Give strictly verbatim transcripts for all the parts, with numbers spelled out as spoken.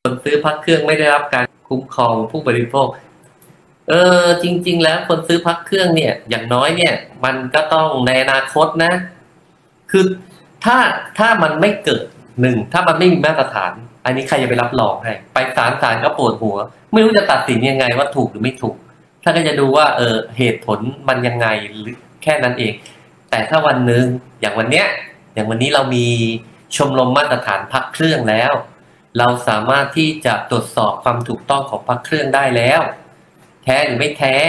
คนซื้อพระเครื่องไม่ได้รับการคุ้มครองผู้บริโภคเออจริงๆแล้วคนซื้อพระเครื่องเนี่ยอย่างน้อยเนี่ยมันก็ต้องในอนาคตนะคือถ้าถ้ามันไม่เกิดหนึ่งถ้ามันไม่มีมาตรฐานอันนี้ใครจะไปรับรองให้ไปศาลศาลก็ปวดหัวไม่รู้จะตัดสินยังไงว่าถูกหรือไม่ถูกถ้าก็จะดูว่าเออเหตุผลมันยังไงหรือแค่นั้นเองแต่ถ้าวันหนึ่งอย่างวันเนี้ยอย่างวันนี้เรามีชมรมมาตรฐานพระเครื่องแล้วเราสามารถที่จะตรวจสอบความถูกต้องของพระเครื่องได้แล้วแท้หรือไม่แท้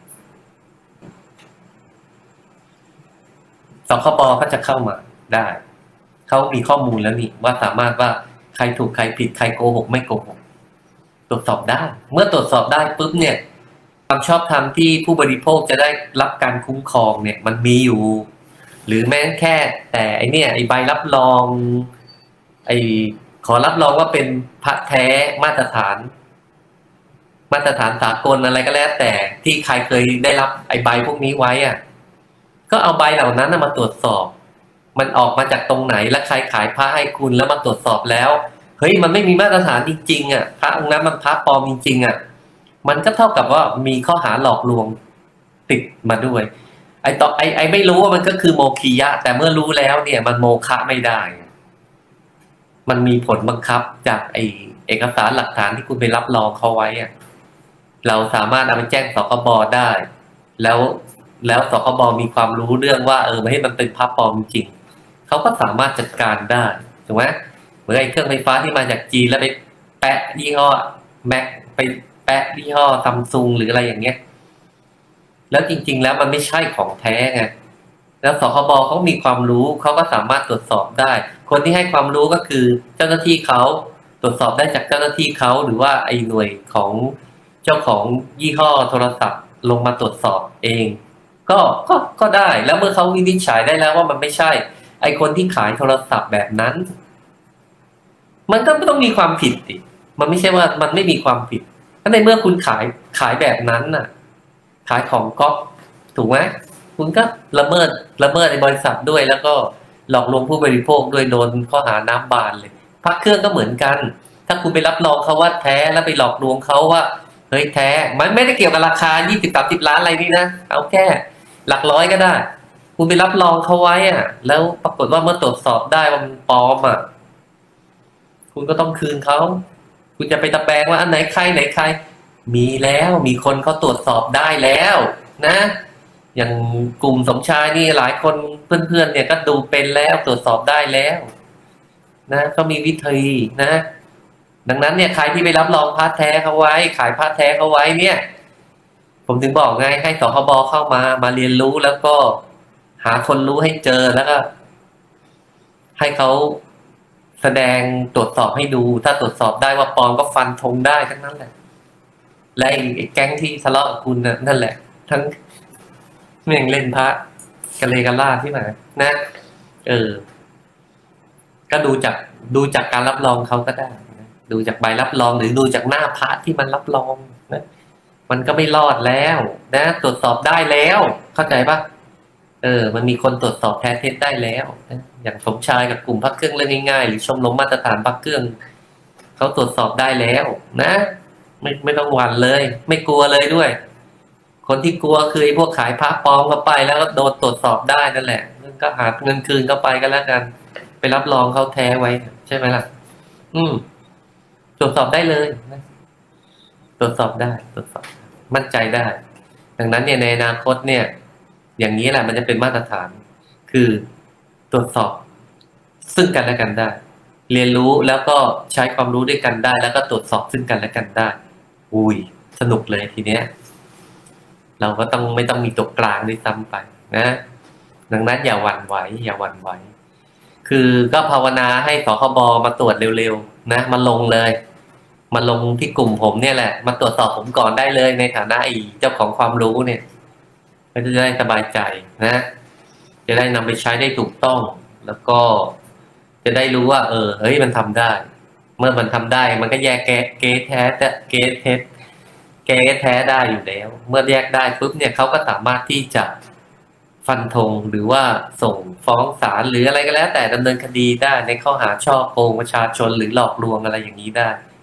สคบก็จะเข้ามาได้เขามีข้อมูลแล้วนี่ว่าสามารถว่าใครถูกใครผิดใครโกหกไม่โกหกตรวจสอบได้เมื่อตรวจสอบได้ปุ๊บเนี่ยความชอบธรรมที่ผู้บริโภคจะได้รับการคุ้มครองเนี่ยมันมีอยู่หรือแม้แค่แต่ไอเนี่ยไอใบรับรองไอขอรับรองว่าเป็นพระแท้มาตรฐานมาตรฐานสากลอะไรก็แล้วแต่ที่ใครเคยได้รับไอใบพวกนี้ไว้อ่ะก็เอาใบเหล่านั้นมาตรวจสอบมันออกมาจากตรงไหนและใครขายพระให้คุณแล้วมาตรวจสอบแล้วเฮ้ยมันไม่มีมาตรฐานจริงๆอ่ะพระองค์นั้นมันพระปลอมจริงๆอ่ะมันก็เท่ากับว่ามีข้อหาหลอกลวงติดมาด้วยไอต่อไอไอไม่รู้ว่ามันก็คือโมคียะแต่เมื่อรู้แล้วเนี่ยมันโมฆะไม่ได้มันมีผลบังคับจากไอเอกสารหลักฐานที่คุณไปรับรองเขาไว้อ่ะเราสามารถเอาไปแจ้งสคบได้แล้วแล้วสคบมีความรู้เรื่องว่าเออไม่ให้มันเป็นพระปลอมจริงเขาก็สามารถจัดการได้ถูกไหมเหมือนไอ้เครื่องไฟฟ้าที่มาจากจีนแล้วไปแปะยี่ห้อแม็กไปแปะยี่ห้อซัมซุงหรืออะไรอย่างเงี้ยแล้วจริงๆแล้วมันไม่ใช่ของแท้ไงแล้วสคบเขามีความรู้เขาก็สามารถตรวจสอบได้คนที่ให้ความรู้ก็คือเจ้าหน้าที่เขาตรวจสอบได้จากเจ้าหน้าที่เขาหรือว่าไอ้หน่วยของเจ้าของยี่ห้อโทรศัพท์ลงมาตรวจสอบเองก็ก็ก็ได้แล้วเมื่อเขาวินิจฉัยได้แล้วว่ามันไม่ใช่ไอคนที่ขายโทรศัพท์แบบนั้นมันก็ไม่ต้องมีความผิดดิมันไม่ใช่ว่ามันไม่มีความผิดถ้าในเมื่อคุณขายขายแบบนั้นน่ะขายของก๊อปถูกไหมคุณก็ละเมิดละเมิดในบริษัทด้วยแล้วก็หลอกลวงผู้บริโภคด้วยโดนข้อหาน้ำบานเลยพระเครื่องก็เหมือนกันถ้าคุณไปรับรองเขาว่าแท้แล้วไปหลอกลวงเขาว่าเฮ้ยแท้มันไม่ได้เกี่ยวกับราคายี่สิบ สามสิบล้านอะไรนี่นะเอาแค่หลักร้อยก็ได้คุณไปรับรองเขาไว้อ่ะแล้วปรากฏว่าเมื่อตรวจสอบได้ว่ามันปลอมอ่ะคุณก็ต้องคืนเขาคุณจะไปตะแบงว่าอันไหนใครไหนใครมีแล้วมีคนเขาตรวจสอบได้แล้วนะอย่างกลุ่มสมชายนี่หลายคนเพื่อนๆเนี่ยก็ดูเป็นแล้วตรวจสอบได้แล้วนะก็มีวิธีนะดังนั้นเนี่ยใครที่ไปรับรองพระแท้เขาไว้ขายพระแท้เขาไว้เนี่ยผมถึงบอกไงให้สคบเข้ามามาเรียนรู้แล้วก็หาคนรู้ให้เจอแล้วก็ให้เขาแสดงตรวจสอบให้ดูถ้าตรวจสอบได้ว่าปลอมก็ฟันธงได้ทั้งนั้นแหละและไอ้แก๊งที่ทะเลาะกับคุณนั่นแหละทั้งเม่งเล่นพระกะเลกะล่าที่ไหนนะเออก็ดูจากดูจากการรับรองเขาก็ได้นะดูจากใบรับรองหรือดูจากหน้าพระที่มันรับรองนะมันก็ไม่รอดแล้วนะตรวจสอบได้แล้วเข้าใจปะเออมันมีคนตรวจสอบแท้เท็จได้แล้วนะอย่างสมชายกับกลุ่มพระเครื่องเรื่องง่ายๆหรือชมรมมาตรฐานพระเครื่องเขาตรวจสอบได้แล้วนะไม่ไม่ต้องหวั่นเลยไม่กลัวเลยด้วยคนที่กลัวคือไอ้พวกขายพระปลอมเข้าไปแล้วก็โดนตรวจสอบได้นั่นแหละก็หาเงินคืนเข้าไปก็แล้วกันไปรับรองเขาแท้ไว้ใช่ไหมล่ะอืมตรวจสอบได้เลยนะตรวจสอบได้ตรวจสอบมั่นใจได้ดังนั้นเนี่ยในอนาคตเนี่ยอย่างนี้แหละมันจะเป็นมาตรฐานคือตรวจสอบซึ่งกันและกันได้เรียนรู้แล้วก็ใช้ความรู้ด้วยกันได้แล้วก็ตรวจสอบซึ่งกันและกันได้อุ้ยสนุกเลยทีเนี้ยเราก็ต้องไม่ต้องมีตัวกลางด้วยซ้ำไปนะดังนั้นอย่าหวั่นไหวอย่าหวั่นไหวคือก็ภาวนาให้สคบมาตรวจเร็วๆนะมาลงเลยมาลงที่กลุ่มผมเนี่ยแหละมาตรวจสอบผมก่อนได้เลยในฐานะไอ้เจ้าของความรู้เนี่ยก็จะได้สบายใจนะจะได้นำไปใช้ได้ถูกต้องแล้วก็จะได้รู้ว่าเออเฮ้ยมันทำได้เมื่อมันทำได้มันก็แยกแก๊เก๊แท้เก๊เท็จเก๊แท้ได้อยู่แล้วเมื่อแยกได้ปุ๊บเนี่ยเขาก็สามารถที่จะฟันธงหรือว่าส่งฟ้องศาลหรืออะไรก็แล้วแต่ดำเนินคดีได้ในข้อหาช่อโกงประชาชนหรือหลอกลวงอะไรอย่างนี้ได้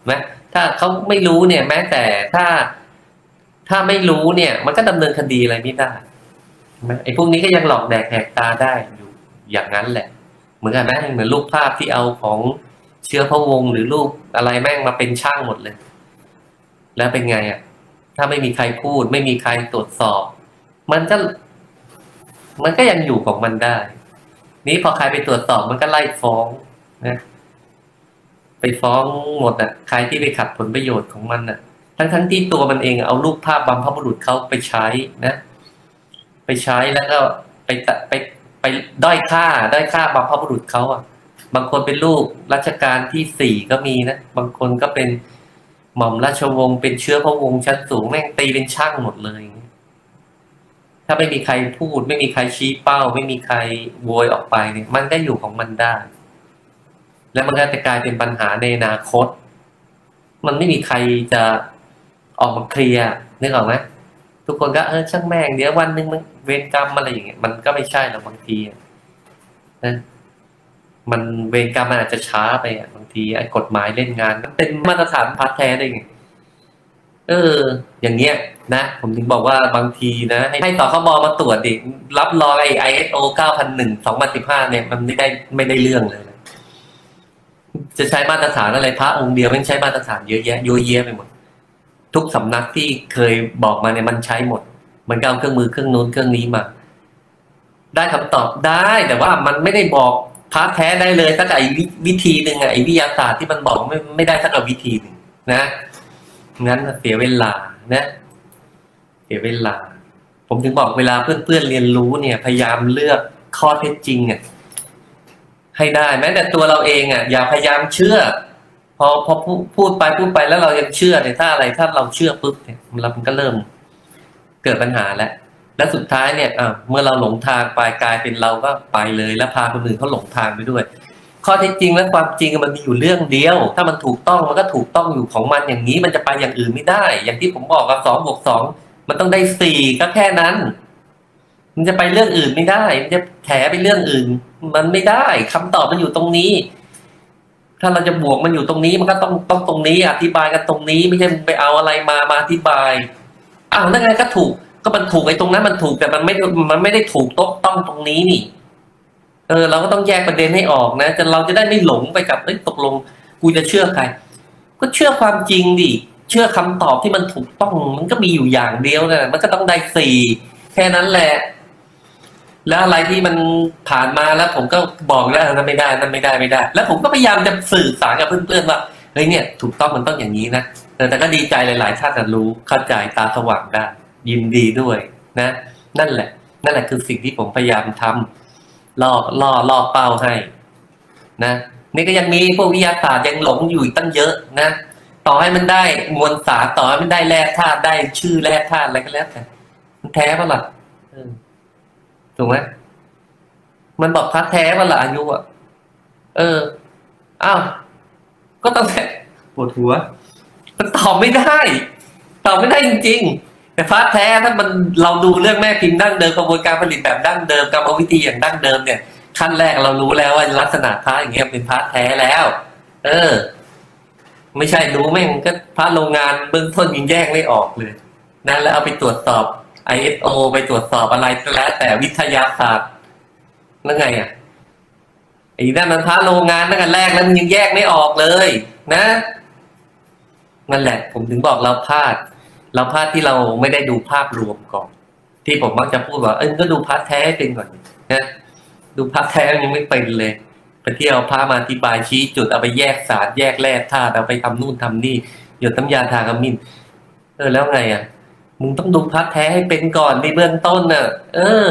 นะถ้าเขาไม่รู้เนี่ย แม้แต่ถ้าถ้าไม่รู้เนี่ย มันก็ดำเนินคดีอะไรไม่ได้ไอ้พวกนี้ก็ยังหลอกแดกแหกตาได้อยู่อย่างนั้นแหละเหมือนกันนะเหมือนรูปภาพที่เอาของเชื้อพระวงศ์หรือรูปอะไรแม่งมาเป็นช่างหมดเลย แล้วเป็นไงอ่ะถ้าไม่มีใครพูดไม่มีใครตรวจสอบ มันก็มันก็ยังอยู่ของมันได้นี้พอใครไปตรวจสอบมันก็ไล่ฟ้องนะไปฟ้องหมดอ่ะใครที่ไปขัดผลประโยชน์ของมันอ่ะ ทั้งทั้งที่ตัวมันเองเอารูปภาพบรรพบุรุษเขาไปใช้นะไปใช้แล้วก็ไปไปไปด้อยค่าด้อยค่าบรรพบุรุษเขาอ่ะบางคนเป็นลูกรัชกาลที่สี่ก็มีนะบางคนก็เป็นหม่อมราชวงศ์เป็นเชื้อพระวงศ์ชั้นสูงแม่งตีเป็นช่างหมดเลยถ้าไม่มีใครพูดไม่มีใครชี้เป้าไม่มีใครโวยออกไปเนี่ยมันก็อยู่ของมันได้แล้วมันก็จะกลายเป็นปัญหาในอนาคตมันไม่มีใครจะออกมาเคลียร์นึกออกไหมทุกคนก็เออช่างแม่งเดี๋ยววันหนึ่งมันเวรกรรมอะไรอย่างเงี้ยมันก็ไม่ใช่หรอกบางทีนะมันเวรกรรมมันอาจจะช้าไปอ่ะบางทีไอ้กฎหมายเล่นงานมันเป็นมาตรฐานพัดแท้ได้ไงเอออย่างเงี้ยนะผมถึงบอกว่าบางทีนะให้ให้ต่อขบมาตรวจดิรับรองไอ้ ไอ เอส โอ เก้าพันหนึ่ง สองพันสิบห้าเนี่ยมันไม่ได้ไม่ได้เรื่องเลยจะใช้มาตรฐานอะไรพระองค์เดียวมันใช้มาตรฐานเยอะแยะโยเยะไปหมดทุกสำนักที่เคยบอกมาเนี่ยมันใช้หมดมันก็เอาเครื่องมือเครื่องนู้นเครื่องนี้มาได้คำตอบได้แต่ว่ามันไม่ได้บอกพระแท้ได้เลยสักไอ้วิธีหนึ่งไอ้วิทยาศาสตร์ที่มันบอกไม่ไม่ได้สักวิธีหนึ่งนะงั้นเสียเวลานะเสียเวลาผมถึงบอกเวลาเพื่อนๆเรียนรู้เนี่ยพยายามเลือกข้อเท็จจริงอ่ะให้ได้แม้แต่ตัวเราเองอ่ะอย่าพยายามเชื่อพอพอพูดไปพูดไปแล้วเรายังเชื่อเนี่ยถ้าอะไรถ้าเราเชื่อปุ๊บเนี่ยเรามันก็เริ่มเกิดปัญหาแล้วและสุดท้ายเนี่ยอ่ะเมื่อเราหลงทางไปกลายเป็นเราก็ไปเลยแล้วพาคนอื่นเขาหลงทางไปด้วยข้อเท็จจริงและความจริงมันมีอยู่เรื่องเดียวถ้ามันถูกต้องมันก็ถูกต้องอยู่ของมันอย่างนี้มันจะไปอย่างอื่นไม่ได้อย่างที่ผมบอกกับสองบวกสองมันต้องได้สี่ก็แค่นั้นมันจะไปเรื่องอื่นไม่ได้มันจะแถไปเรื่องอื่นมันไม่ได้คำตอบมันอยู่ตรงนี้ถ้าเราจะบวกมันอยู่ตรงนี้มันก็ต้องต้องตรงนี้อธิบายกันตรงนี้ไม่ใช่ไปเอาอะไรมามาอธิบายอ้าวนั่นไงก็ถูกก็มันถูกไอ้ตรงนั้นมันถูกแต่มันไม่มันไม่ได้ถูกต้องต้องตรงนี้นี่เออเราก็ต้องแยกประเด็นให้ออกนะจะเราจะได้ไม่หลงไปกับเอ้ยตกลงกูจะเชื่อใครก็เชื่อความจริงดิเชื่อคำตอบที่มันถูกต้องมันก็มีอยู่อย่างเดียวนะมันก็ต้องได้สี่แค่นั้นแหละแล้วอะไรที่มันผ่านมาแล้วผมก็บอกแล้วนั่นไม่ได้นั่นไม่ได้ไม่ได้แล้วผมก็พยายามจะสื่อสารกับเพื่อนๆว่าเฮ้ยเนี่ยถูกต้องมันต้องอย่างนี้นะแต่แต่ก็ดีใจหลายๆท่านรู้เข้าใจตาสว่างได้ยินดีด้วยนะนั่นแหละนั่นแหละคือสิ่งที่ผมพยายามทำล่อล่อล่อเป้าให้นะนี่ก็ยังมีพวกวิทยาศาสตร์ยังหลงอยู่ตั้งเยอะนะต่อให้มันได้มวลสารต่อให้มันได้แร่ธาตุได้ชื่อแร่ธาตุอะไรก็แล้วแต่มันแท้ป่ะล่ะถูกไหมมันบอกพระแท้ป่ะล่ะอายุอ่ะเอออ้าวก็ต้องแท้ปวดหัวมันตอบไม่ได้ตอบไม่ได้จริงๆแต่พระแท้ถ้ามันเราดูเรื่องแม่พิมพ์ดั้งเดิมกระบวนการผลิตแบบดั้งเดิมกรรมวิธีอย่างดั้งเดิมเนี่ยขั้นแรกเรารู้แล้วว่าลักษณะพระอย่างเงี้ยเป็นพระแท้แล้วเออไม่ใช่ดูแม่งก็พระโรงงานเบื้องต้นยังแยกไม่ออกเลยนะแล้วเอาไปตรวจสอบ ไอ เอส โอ ไปตรวจสอบอะไรแล้วแต่วิทยาศาสตร์แล้วไงอ่ะไอ้ด้านนั้นพระโรงงานตั้งแต่แรกแล้วมันยังแยกไม่ออกเลยนะนั่นแหละผมถึงบอกเราพลาดเราพลาดที่เราไม่ได้ดูภาพรวมก่อนที่ผมมักจะพูดว่าเออก็ดูพระแท้เป็นก่อนนะดูพระแท้ยังไม่เป็นเลยไปเที่ยวพระมาอธิบายชี้จุดเอาไปแยกสารแยกแร่ธาตุเอาไปทำนู่นทำนี่หยดน้ำยาทาขมิ้นเออแล้วไงอ่ะมึงต้องดูพระแท้ให้เป็นก่อนในเบื้องต้นน่ะเออ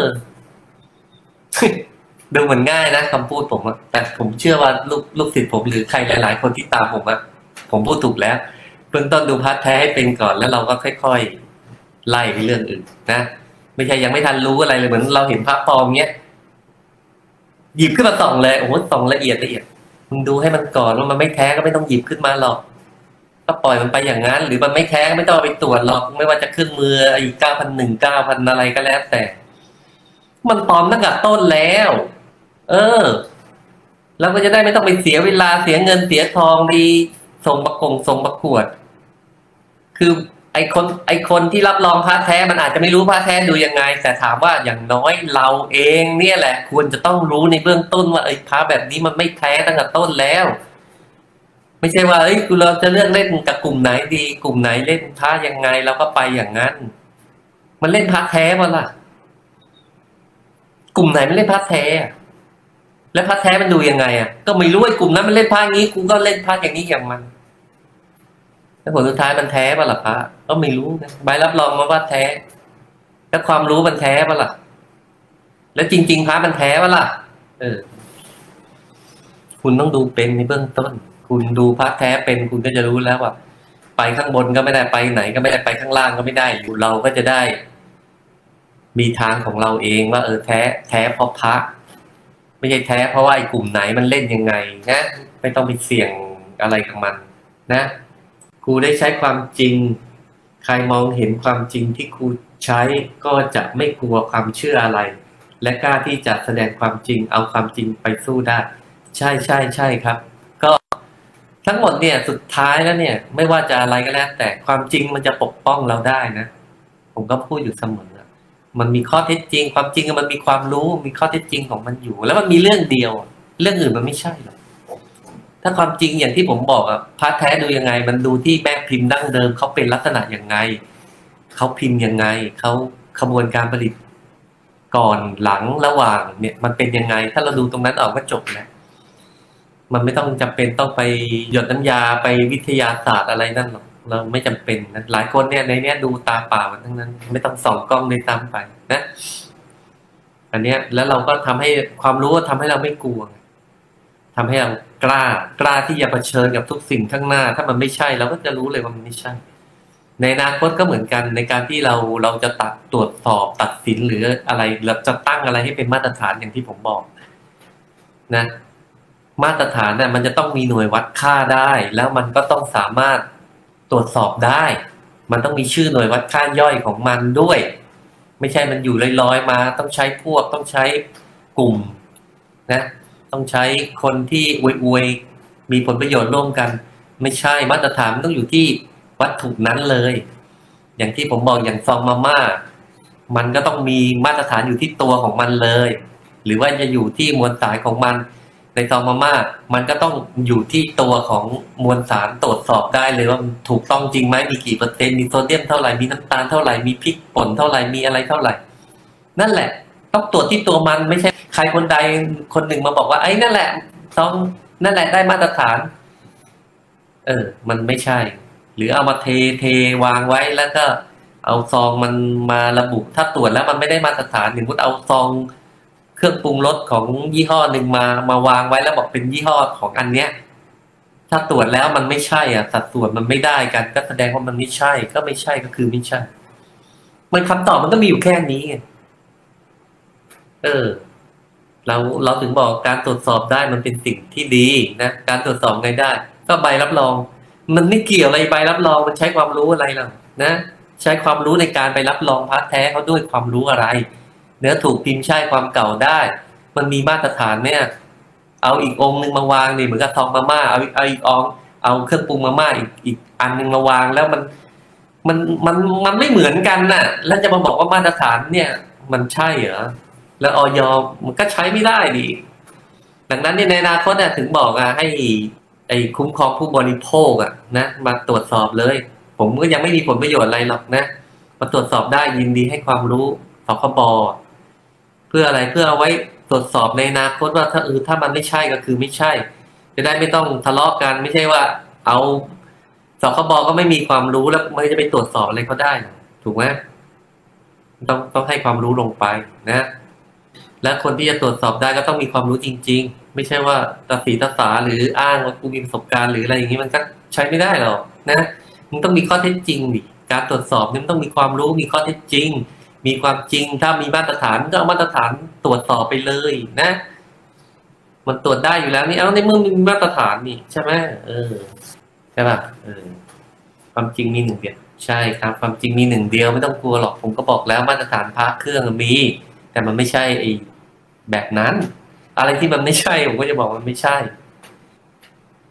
ดูเหมือนง่ายนะคำพูดผมอะแต่ผมเชื่อว่าลูกลูกศิษย์ผมหรือใครหลายๆคนที่ตามผมอะผมพูดถูกแล้วเบื้องต้นดูพระแท้ให้เป็นก่อนแล้วเราก็ค่อยๆไล่ไปเรื่องอื่นนะไม่ใช่ยังไม่ทันรู้อะไรเลยเหมือนเราเห็นพระปลอมเงี้ยหยิบขึ้นมาส่องเลยโอ้โหส่องละเอียดละเอียดมึงดูให้มันก่อนว่ามันไม่แท้ก็ไม่ต้องหยิบขึ้นมาหรอกก็ปล่อยมันไปอย่างนั้นหรือมันไม่แท้ก็ไม่ต้องไปตรวจหรอกไม่ว่าจะเครื่องมือไอ้เก้าพันหนึ่งเก้าพันอะไรก็แล้วแต่มันปลอมตั้งแต่ต้นแล้วเออเราก็จะได้ไม่ต้องไปเสียเวลาเสียเงินเสียทองไปทรงประกงทรงประกวดคือไอคนไอคนที่รับรองพระแท้มันอาจจะไม่รู้พระแท้ดูยังไงแต่ถามว่าอย่างน้อยเราเองเนี่ยแหละควรจะต้องรู้ในเบื้องต้นว่าไอ้พระแบบนี้มันไม่แท้ตั้งแต่ต้นแล้วไม่ใช่ว่าเอ้ยกูเราจะเลือกเล่นกับกลุ่มไหนดีกลุ่มไหนเล่นพระยังไงเราก็ไปอย่างนั้นมันเล่นพระแท้ป่ะล่ะกลุ่มไหนมันเล่นพระแท้แล้วพระแท้มันดูยังไงอ่ะก็ไม่รู้ไอ้กลุ่มนั้นมันเล่นพระนี้กูก็เล่นพระอย่างนี้อย่างมันแล้วผลสุดท้ายมันแท้ป่ะล่ะพระก็ไม่รู้นะใบรับรองมาว่าแท้แล้วความรู้มันแท้ป่ะล่ะแล้วจริงๆพระมันแท้ป่ะล่ะเออคุณต้องดูเป็นในเบื้องต้นคุณดูพระแท้เป็นคุณก็จะรู้แล้วว่าไปข้างบนก็ไม่ได้ไปไหนก็ไม่ได้ไปข้างล่างก็ไม่ได้อยู่เราก็จะได้มีทางของเราเองว่าเออแท้แท้เพราะพระไม่ใช่แท้เพราะว่าไอ้กลุ่มไหนมันเล่นยังไงนะไม่ต้องไปเสี่ยงอะไรกับมันนะครูได้ใช้ความจริงใครมองเห็นความจริงที่ครูใช้ก็จะไม่กลัวความเชื่ออะไรและกล้าที่จะแสดงความจริงเอาความจริงไปสู้ได้ใช่ใช่ใช่ครับก็ทั้งหมดเนี่ยสุดท้ายแล้วเนี่ยไม่ว่าจะอะไรก็แล้วแต่ความจริงมันจะปกป้องเราได้นะผมก็พูดอยู่เสมอมันมีข้อเท็จจริงความจริงมันมีความรู้มีข้อเท็จจริงของมันอยู่แล้วมันมีเรื่องเดียวเรื่องอื่นมันไม่ใช่หรอกถ้าความจริงอย่างที่ผมบอกอะพระแท้ดูยังไงมันดูที่แม่พิมพ์ดั้งเดิมเขาเป็นลักษณะยังไงเขาพิมพ์ยังไงเขาขบวนการผลิตก่อนหลังระหว่างเนี่ยมันเป็นยังไงถ้าเราดูตรงนั้นออกก็จบแล้วมันไม่ต้องจำเป็นต้องไปหยดน้ำยาไปวิทยาศาสตร์อะไรนั่นหรอกเราไม่จำเป็นนะหลายคนเนี่ยในเนี้ยดูตาเปล่าทั้งนั้นไม่ต้องส่องกล้องเลยตามไปนะอันเนี้ยแล้วเราก็ทำให้ความรู้ทำให้เราไม่กลัวทำให้เรากล้ากล้าที่จะเผชิญกับทุกสิ่งข้างหน้าถ้ามันไม่ใช่เราก็จะรู้เลยว่ามันไม่ใช่ในอนาคตก็เหมือนกันในการที่เราเราจะตัดตรวจสอบตัดสินหรืออะไรเราจะตั้งอะไรให้เป็นมาตรฐานอย่างที่ผมบอกนะมาตรฐานเนี่ยมันจะต้องมีหน่วยวัดค่าได้แล้วมันก็ต้องสามารถตรวจสอบได้มันต้องมีชื่อหน่วยวัดค่าย่อยของมันด้วยไม่ใช่มันอยู่ลอยๆมาต้องใช้พวกต้องใช้กลุ่มนะต้องใช้คนที่อวยๆมีผลประโยชน์ร่วมกันไม่ใช่มาตรฐานมันต้องอยู่ที่วัตถุนั้นเลยอย่างที่ผมบอกอย่างซองมาม่ามันก็ต้องมีมาตรฐานอยู่ที่ตัวของมันเลยหรือว่าจะอยู่ที่มวลสารของมันในซองมาม่ามันก็ต้องอยู่ที่ตัวของมวลสารตรวจสอบได้เลยว่าถูกต้องจริงไหมมีกี่เปอร์เซ็นต์มีโซเดียมเท่าไหร่มีน้ำตาลเท่าไหร่มีพริกป่นเท่าไหร่มีอะไรเท่าไหร่นั่นแหละต้องตรวจที่ตัวมันไม่ใช่ใครคนใดคนหนึ่งมาบอกว่าไอ้นั่นแหละซองนั่นแหละได้มาตรฐานเออมันไม่ใช่หรือเอามาเทเทวางไว้แล้วก็เอาซองมันมาระบุถ้าตรวจแล้วมันไม่ได้มาตรฐานอย่างพุทธเอาซองเครื่องปรุงรสของยี่ห้อหนึ่งมามาวางไว้แล้วบอกเป็นยี่ห้อของอันเนี้ยถ้าตรวจแล้วมันไม่ใช่อ่ะสัดส่วนมันไม่ได้กันก็แสดงว่ามันไม่ใช่ก็ไม่ใช่ก็คือไม่ใช่มันคำตอบมันก็มีอยู่แค่นี้ไงเออเราเราถึงบอกการตรวจสอบได้มันเป็นสิ่งที่ดีนะการตรวจสอบไงได้ก็ใบรับรองมันไม่เกี่ยวอะไรใบรับรองมันใช้ความรู้อะไรหรอกนะใช้ความรู้ในการไปรับรองพระแท้เขาด้วยความรู้อะไรเนื้อถูกพิมพ์ใช่ความเก่าได้มันมีมาตรฐานเนี่ยเอาอีกองค์หนึ่งมาวางนี่เหมือนกับทองมาม่าเอาเอาอีกองเอาเครื่องปรุงมาม่าอีกอีกอันหนึ่งมาวางแล้วมันมันมันมันไม่เหมือนกันน่ะแล้วจะมาบอกว่ามาตรฐานเนี่ยมันใช่เหรอแล้วออยมันก็ใช้ไม่ได้ดิดังนั้นในอนาคตเนี่ยถึงบอกอ่ะให้ไอ้คุ้มครองผู้บริโภคอ่ะนะมาตรวจสอบเลยผมก็ยังไม่มีผลประโยชน์อะไรหรอกนะมาตรวจสอบได้ยินดีให้ความรู้สคบเพื่ออะไรเพื่อเอาไว้ตรวจสอบในอนาคตว่าถ้าเออถ้ามันไม่ใช่ก็คือไม่ใช่จะได้ไม่ต้องทะเลาะกันไม่ใช่ว่าเอาสคบก็ไม่มีความรู้แล้วมันจะไปตรวจสอบอะไรก็ได้ถูกไหมต้องต้องให้ความรู้ลงไปนะและคนที่จะตรวจสอบได้ก็ต้องมีความรู้จริงๆไม่ใช่ว่าตาสีตาสาหรืออ้างว่ากูมีประสบการณ์หรืออะไรอย่างนี้มันก็ใช้ไม่ได้หรอกนะมันต้องมีข้อเท็จจริงดิการตรวจสอบนี่มันต้องมีความรู้มีข้อเท็จจริงมีความจริงถ้ามีมาตรฐานก็เอามาตรฐานตรวจสอบไปเลยนะมันตรวจได้อยู่แล้วนี่เอาในเมื่อมีมาตรฐานนี่ใช่ไหมเออใช่ป่ะเออความจริงมีหนึ่งเดียวใช่ครับความจริงมีหนึ่งเดียวไม่ต้องกลัวหรอกผมก็บอกแล้วมาตรฐานพระเครื่องมีแต่มันไม่ใช่ไอ้แบบนั้นอะไรที่มันไม่ใช่ผมก็จะบอกมันไม่ใช่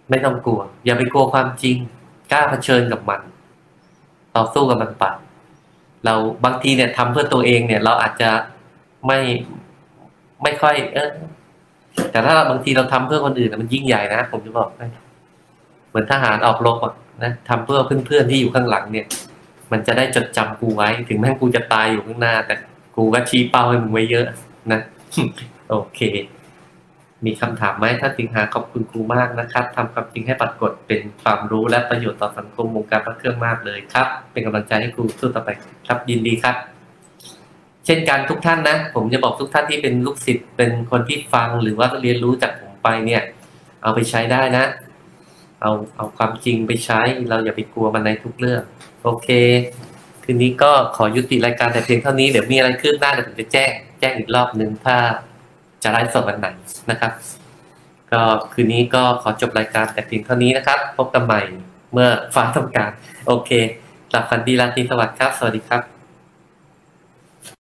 ไม่ต้องกลัว อย่าไปกลัวความจริง กล้าเผชิญกับมันต่อสู้กับมันไปเราบางทีเนี่ยทำเพื่อตัวเองเนี่ย เราอาจจะไม่ไม่ค่อย เออแต่ถ้าบางทีเราทำเพื่อคนอื่นมันยิ่งใหญ่นะผมจะบอกนะเหมือนทหารออกรบอ่ะนะทำเพื่อเพื่อนๆที่อยู่ข้างหลังเนี่ย มันจะได้จดจำกูไว้ ถึงแม้กูจะตายอยู่ข้างหน้า แต่กูก็ชี้เป้าให้มึงไว้เยอะนะ โอเค มีคำถามไหมถ้าสิงหาขอบคุณครูมากนะครับทำความจริงให้ปรากฏเป็นความรู้และประโยชน์ต่อสังคมวงการพระเครื่องมากเลยครับ เป็นกำลังใจให้ครูสู้ต่อไปครับยินดีครับ เช่นกันทุกท่านนะผมจะบอกทุกท่านที่เป็นลูกศิษย์เป็นคนที่ฟังหรือว่าเรียนรู้จากผมไปเนี่ย เอาไปใช้ได้นะ เอาเอาความจริงไปใช้ เราอย่าไปกลัวมันในทุกเรื่องโอเคคืนนี้ก็ขอยุติรายการแต่เพียงเท่านี้เดี๋ยวมีอะไรคืบหน้าเดี๋ยวผมจะแจ้งแจ้งอีกรอบนึงถ้าจะไลฟ์สดวันไหนนะครับ ก็คืนนี้ก็ขอจบรายการแต่เพียงเท่านี้นะครับ พบกันใหม่เมื่อฟ้าต้องการโอเคหลับฝันดีราตรีสวัสดิ์ครับสวัสดีครับ